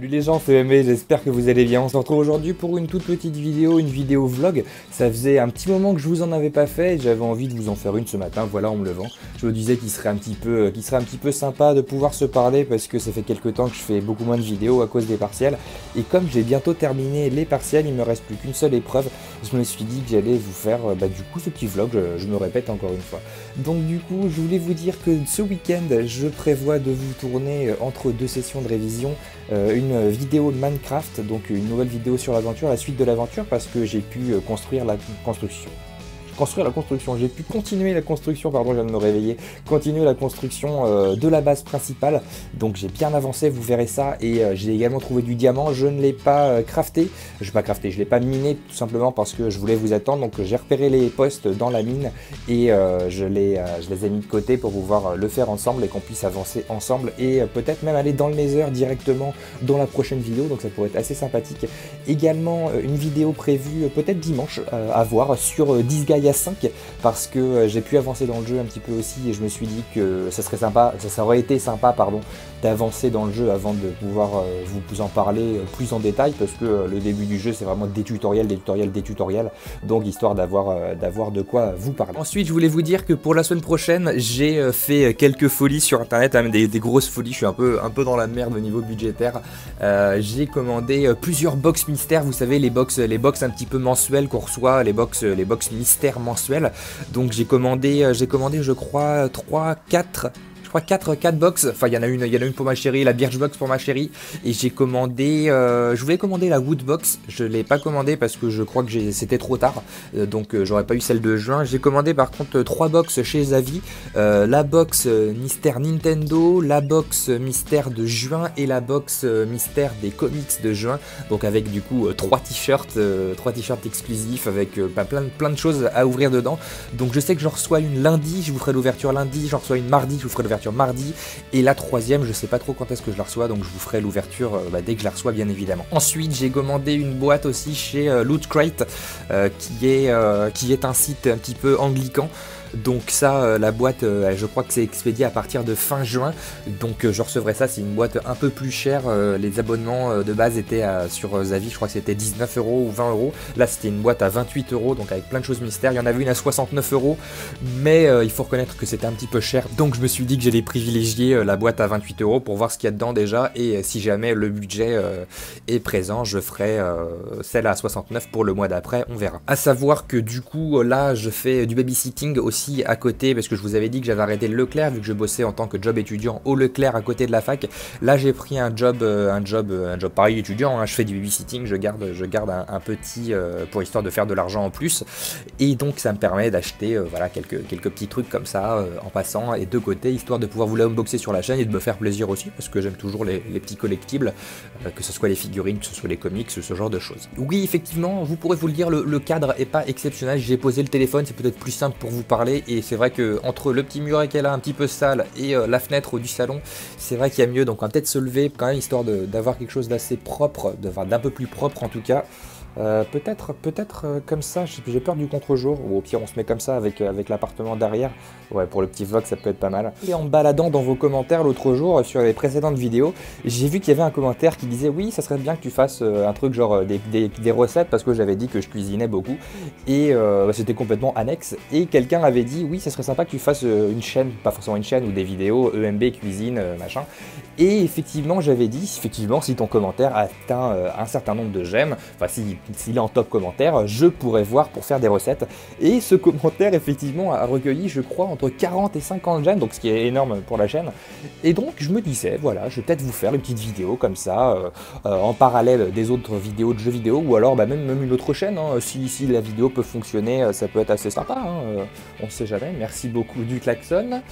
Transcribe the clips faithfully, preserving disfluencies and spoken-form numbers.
Salut les gens, c'est Aimé, j'espère que vous allez bien. On se retrouve aujourd'hui pour une toute petite vidéo, une vidéo vlog. Ça faisait un petit moment que je vous en avais pas fait et j'avais envie de vous en faire une ce matin, voilà en me levant. Je me disais qu'il serait un petit peu, qu'il serait un petit peu sympa de pouvoir se parler parce que ça fait quelques temps que je fais beaucoup moins de vidéos à cause des partiels. Et comme j'ai bientôt terminé les partiels, il me reste plus qu'une seule épreuve. Je me suis dit que j'allais vous faire bah, du coup ce petit vlog, je, je me répète encore une fois. Donc du coup, je voulais vous dire que ce week-end, je prévois de vous tourner entre deux sessions de révision euh, une vidéo de Minecraft, donc une nouvelle vidéo sur l'aventure, la suite de l'aventure, parce que j'ai pu construire la construction. Construire la construction, j'ai pu continuer la construction, pardon, je viens de me réveiller, continuer la construction euh, de la base principale, donc j'ai bien avancé, vous verrez ça, et euh, j'ai également trouvé du diamant, je ne l'ai pas euh, crafté, je n'ai pas crafté, je ne l'ai pas miné, tout simplement parce que je voulais vous attendre, donc j'ai repéré les postes dans la mine, et euh, je, les, euh, je les ai mis de côté pour pouvoir le faire ensemble, et qu'on puisse avancer ensemble, et euh, peut-être même aller dans le Nether directement dans la prochaine vidéo, donc ça pourrait être assez sympathique. Également, euh, une vidéo prévue euh, peut-être dimanche, euh, à voir, sur euh, Disgaea cinq, parce que euh, j'ai pu avancer dans le jeu un petit peu aussi et je me suis dit que ça serait sympa, ça, ça aurait été sympa pardon, d'avancer dans le jeu avant de pouvoir euh, vous, vous en parler euh, plus en détail, parce que euh, le début du jeu c'est vraiment des tutoriels, des tutoriels, des tutoriels, donc histoire d'avoir euh, d'avoir de quoi vous parler. Ensuite je voulais vous dire que pour la semaine prochaine j'ai euh, fait quelques folies sur internet, hein, des, des grosses folies, je suis un peu, un peu dans la merde au niveau budgétaire. Euh, j'ai commandé euh, plusieurs box mystères, vous savez les box, les box un petit peu mensuelles qu'on reçoit, les box, les box mystères mensuels. Donc j'ai commandé, j'ai commandé je crois trois, quatre, je crois quatre, quatre box, enfin il y en a une, il y en a une pour ma chérie, la Birchbox pour ma chérie, et j'ai commandé, euh, je voulais commander la Woodbox, je l'ai pas commandé parce que je crois que c'était trop tard, euh, donc euh, j'aurais pas eu celle de juin. J'ai commandé par contre trois box chez Zavi, euh, la box euh, mystère Nintendo, la box mystère de juin et la box euh, mystère des comics de juin, donc avec du coup euh, trois t-shirts, euh, trois t-shirts exclusifs avec euh, bah, plein, plein de choses à ouvrir dedans. Donc je sais que j'en reçois une lundi, je vous ferai l'ouverture lundi, j'en reçois une mardi, je vous ferai l'ouverture mardi, et la troisième je sais pas trop quand est-ce que je la reçois, donc je vous ferai l'ouverture euh, bah, dès que je la reçois bien évidemment. Ensuite j'ai commandé une boîte aussi chez euh, Loot Crate, euh, qui, est, euh, qui est un site un petit peu anglican. Donc ça, euh, la boîte, euh, je crois que c'est expédié à partir de fin juin, donc euh, je recevrai ça, c'est une boîte un peu plus chère, euh, les abonnements euh, de base étaient à, sur euh, Zavi, je crois que c'était dix-neuf euros ou vingt euros, là c'était une boîte à vingt-huit euros, donc avec plein de choses mystères, il y en avait une à soixante-neuf euros, mais euh, il faut reconnaître que c'était un petit peu cher, donc je me suis dit que j'allais privilégier euh, la boîte à vingt-huit euros pour voir ce qu'il y a dedans déjà, et euh, si jamais le budget euh, est présent, je ferai euh, celle à soixante-neuf pour le mois d'après, on verra. À savoir que du coup, là je fais du babysitting aussi à côté, parce que je vous avais dit que j'avais arrêté le Leclerc vu que je bossais en tant que job étudiant au Leclerc à côté de la fac. Là j'ai pris un job, euh, un job, un job pareil étudiant, hein. Je fais du babysitting, je garde, je garde un, un petit euh, pour histoire de faire de l'argent en plus, et donc ça me permet d'acheter euh, voilà quelques quelques petits trucs comme ça euh, en passant et de côté, histoire de pouvoir vous l'unboxer sur la chaîne et de me faire plaisir aussi, parce que j'aime toujours les, les petits collectibles, euh, que ce soit les figurines, que ce soit les comics, ce genre de choses. Oui effectivement, vous pourrez vous le dire, le, le cadre est pas exceptionnel, j'ai posé le téléphone, c'est peut-être plus simple pour vous parler. Et c'est vrai que entre le petit muret qu'elle a un petit peu sale et euh, la fenêtre du salon, c'est vrai qu'il y a mieux, donc on va peut-être se lever quand même, histoire d'avoir quelque chose d'assez propre, d'un peu plus propre en tout cas. Euh, peut-être peut-être euh, comme ça, j'ai peur du contre-jour, ou au pire on se met comme ça avec, euh, avec l'appartement derrière. Ouais, pour le petit vlog ça peut être pas mal. Et en me baladant dans vos commentaires l'autre jour euh, sur les précédentes vidéos, j'ai vu qu'il y avait un commentaire qui disait oui, ça serait bien que tu fasses euh, un truc genre euh, des, des, des recettes, parce que j'avais dit que je cuisinais beaucoup et euh, bah, c'était complètement annexe, et quelqu'un avait dit oui, ça serait sympa que tu fasses euh, une chaîne, pas forcément une chaîne, ou des vidéos E M B cuisine euh, machin. Et effectivement j'avais dit, effectivement si ton commentaire atteint euh, un certain nombre de j'aime, enfin si s'il est en top commentaire, je pourrais voir pour faire des recettes. Et ce commentaire effectivement a recueilli je crois entre quarante et cinquante j'aime, donc ce qui est énorme pour la chaîne. Et donc je me disais voilà, je vais peut-être vous faire une petite vidéo comme ça euh, euh, en parallèle des autres vidéos de jeux vidéo, ou alors bah, même, même une autre chaîne, hein. si, si la vidéo peut fonctionner, ça peut être assez sympa, hein. euh, on sait jamais. Merci beaucoup du klaxon.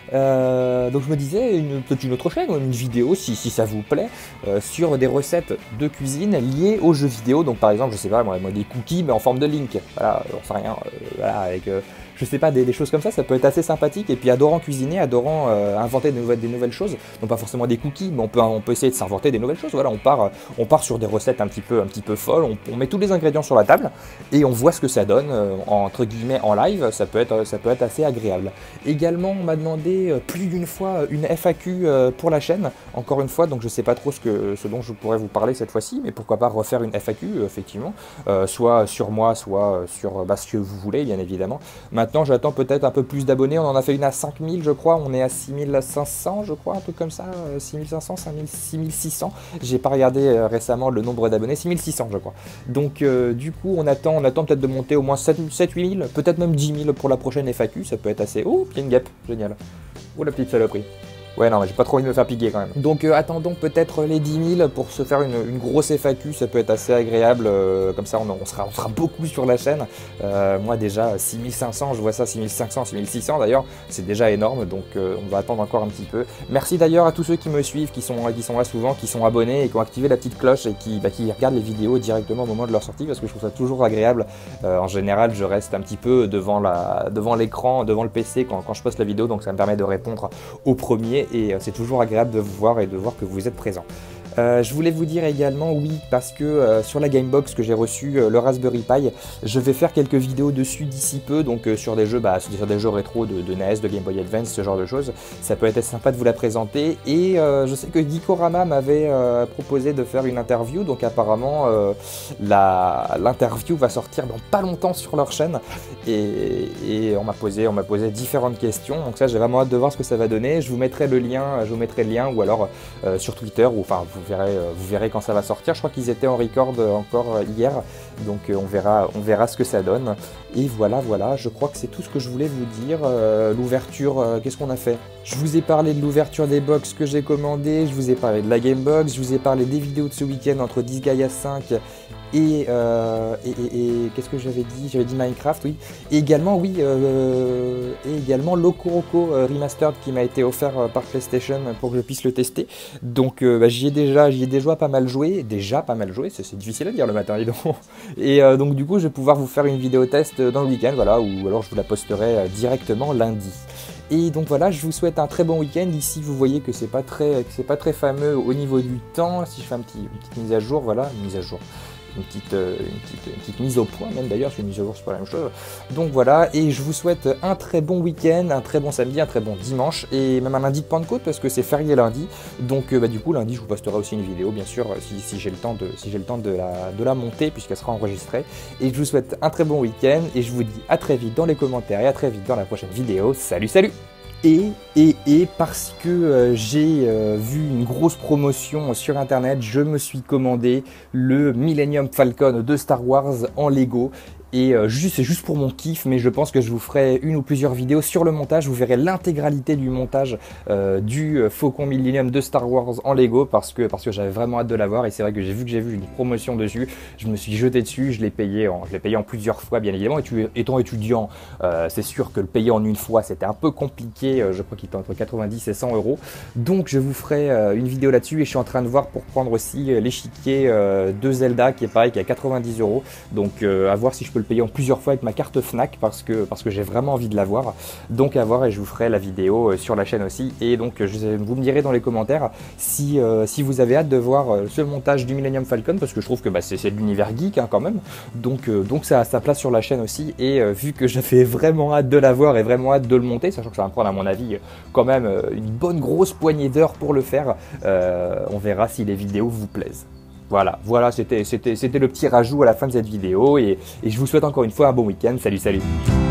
Euh, donc je me disais peut-être une autre chaîne ou une vidéo si, si ça vous plaît euh, sur des recettes de cuisine liées aux jeux vidéo, donc par exemple je sais pas moi, moi des cookies mais en forme de Link, voilà, j'en sais rien, euh, voilà, avec euh, je sais pas, des, des choses comme ça, ça peut être assez sympathique. Et puis adorant cuisiner, adorant euh, inventer des nouvelles, des nouvelles choses, non pas forcément des cookies, mais on peut, on peut essayer de s'inventer des nouvelles choses. Voilà, on part, on part sur des recettes un petit peu, un petit peu folles, on, on met tous les ingrédients sur la table et on voit ce que ça donne, euh, entre guillemets en live, ça peut être, ça peut être assez agréable. Également, on m'a demandé euh, plus d'une fois une F A Q euh, pour la chaîne, encore une fois, donc je sais pas trop ce, que, ce dont je pourrais vous parler cette fois-ci, mais pourquoi pas refaire une F A Q, euh, effectivement, euh, soit sur moi, soit sur bah, ce que vous voulez, bien évidemment. Maintenant, j'attends peut-être un peu plus d'abonnés, on en a fait une à cinq mille, je crois, on est à six mille cinq cents, je crois, un truc comme ça, six mille cinq cents, six mille six cents, j'ai pas regardé euh, récemment le nombre d'abonnés, six mille six cents, je crois. Donc, euh, du coup, on attend, on attend peut-être de monter au moins sept huit mille, peut-être même dix mille pour la prochaine F A Q, ça peut être assez... Oh, il y a une guêpe, génial. Oh, la petite saloperie. Ouais, non, mais j'ai pas trop envie de me faire piquer quand même. Donc euh, attendons peut-être les dix mille pour se faire une, une grosse F A Q, ça peut être assez agréable, euh, comme ça on, on, sera, on sera beaucoup sur la chaîne. Euh, moi déjà six mille cinq cents, je vois ça, six mille cinq cents, six mille six cents d'ailleurs, c'est déjà énorme, donc euh, on va attendre encore un petit peu. Merci d'ailleurs à tous ceux qui me suivent, qui sont, qui sont là souvent, qui sont abonnés et qui ont activé la petite cloche et qui, bah, qui regardent les vidéos directement au moment de leur sortie, parce que je trouve ça toujours agréable. Euh, en général, je reste un petit peu devant la, devant l'écran, devant le P C quand, quand je poste la vidéo, donc ça me permet de répondre au premier et euh, c'est toujours agréable de vous voir et de voir que vous êtes présent. Euh, je voulais vous dire également, oui, parce que euh, sur la Gamebox que j'ai reçu, euh, le Raspberry Pi, je vais faire quelques vidéos dessus d'ici peu, donc euh, sur des jeux, bah, sur des jeux rétro de, de N E S, de Game Boy Advance, ce genre de choses. Ça peut être sympa de vous la présenter. Et euh, je sais que Geekorama m'avait euh, proposé de faire une interview, donc apparemment euh, l'interview va sortir dans pas longtemps sur leur chaîne. Et, et on m'a posé, on m'a posé différentes questions, donc ça j'ai vraiment hâte de voir ce que ça va donner. Je vous mettrai le lien, je vous mettrai le lien, ou alors euh, sur Twitter, ou enfin vous Vous verrez, vous verrez quand ça va sortir. Je crois qu'ils étaient en record encore hier, donc on verra, on verra ce que ça donne. Et voilà, voilà, je crois que c'est tout ce que je voulais vous dire. Euh, l'ouverture, euh, qu'est-ce qu'on a fait? Je vous ai parlé de l'ouverture des box que j'ai commandées, je vous ai parlé de la Gamebox, je vous ai parlé des vidéos de ce week-end entre Disgaea cinq et, euh, et, et, et qu'est-ce que j'avais dit? J'avais dit Minecraft, oui. Et également, oui, euh, et également Loco Roco euh, Remastered qui m'a été offert euh, par PlayStation pour que je puisse le tester. Donc euh, bah, j'y ai déjà, j'y ai déjà pas mal joué, déjà pas mal joué, c'est difficile à dire le matin, dis donc. Et euh, donc du coup, je vais pouvoir vous faire une vidéo test dans le week-end, voilà, ou alors je vous la posterai euh, directement lundi. Et donc voilà, je vous souhaite un très bon week-end. Ici, vous voyez que c'est pas très, c'est pas très fameux au niveau du temps. Si je fais un petit, une petite mise à jour, voilà, une mise à jour. Une petite, euh, une, petite, une petite mise au point même d'ailleurs, c'est une mise à jour, c'est pas la même chose. Donc voilà, et je vous souhaite un très bon week-end, un très bon samedi, un très bon dimanche, et même un lundi de Pentecôte parce que c'est férié lundi. Donc euh, bah, du coup lundi je vous posterai aussi une vidéo bien sûr si, si j'ai le temps de, si j'ai le temps de la, de la monter puisqu'elle sera enregistrée. Et je vous souhaite un très bon week-end et je vous dis à très vite dans les commentaires et à très vite dans la prochaine vidéo. Salut salut! Et, et, et parce que euh, j'ai euh, vu une grosse promotion sur internet, je me suis commandé le Millennium Falcon de Star Wars en Lego. Et euh, juste, c'est juste pour mon kiff, mais je pense que je vous ferai une ou plusieurs vidéos sur le montage. Vous verrez l'intégralité du montage euh, du Faucon Millennium de Star Wars en Lego parce que, parce que j'avais vraiment hâte de l'avoir. Et c'est vrai que j'ai vu que j'ai vu une promotion dessus. Je me suis jeté dessus, je l'ai payé, en, je l'ai payé en plusieurs fois, bien évidemment. Et tu, étant étudiant, euh, c'est sûr que le payer en une fois, c'était un peu compliqué. Euh, je crois qu'il était entre quatre-vingt-dix et cent euros. Donc je vous ferai euh, une vidéo là-dessus. Et je suis en train de voir pour prendre aussi euh, l'échiquier euh, de Zelda qui est pareil, qui est à quatre-vingt-dix euros. Donc euh, à voir si je peux le payer en plusieurs fois avec ma carte Fnac parce que, parce que j'ai vraiment envie de l'avoir. Donc à voir et je vous ferai la vidéo euh, sur la chaîne aussi. Et donc je, vous me direz dans les commentaires si, euh, si vous avez hâte de voir euh, ce montage du Millennium Falcon parce que je trouve que bah, c'est de l'univers geek hein, quand même. Donc, euh, donc ça a sa place sur la chaîne aussi. Et euh, vu que j'avais vraiment hâte de l'avoir et vraiment hâte de le monter, sachant que ça va me prendre à mon avis quand même euh, une bonne grosse poignée d'heures pour le faire, euh, on verra si les vidéos vous plaisent. Voilà, voilà, c'était le petit rajout à la fin de cette vidéo et, et je vous souhaite encore une fois un bon week-end. Salut, salut!